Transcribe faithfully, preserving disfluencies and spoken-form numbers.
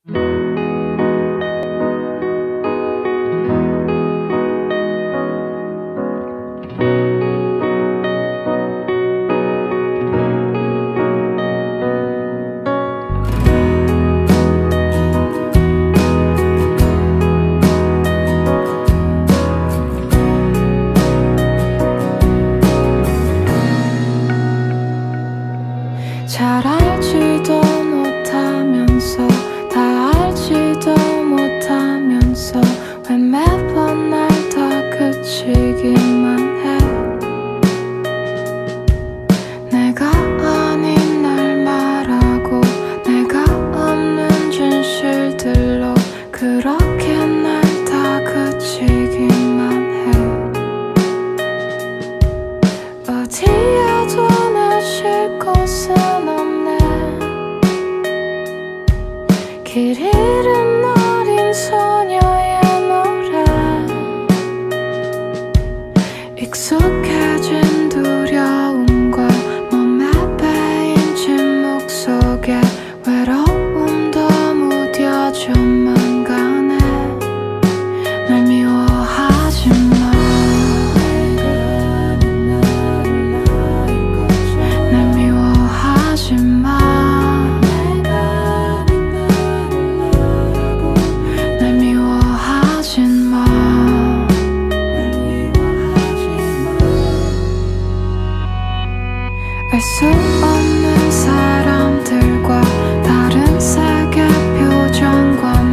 잘 알지도 못하면서 다 알지도 못하면서 왜 매번 날 다 그치기만 해. 내가 아닌 날 말하고 내가 없는 진실들로 그렇게 날 다 그치기만 해. 어디에도 날 쉴 곳은 없네. 길 잃은 어린 소녀의 노래, 익숙해진 두려움과 몸에 배인 침묵 속에 외로움도 무뎌져만 가네. 날 미워하지 마. 날 미워하지 마. 날 미워하지 마. 알 수 없는 사람들과 다른 세계 표정과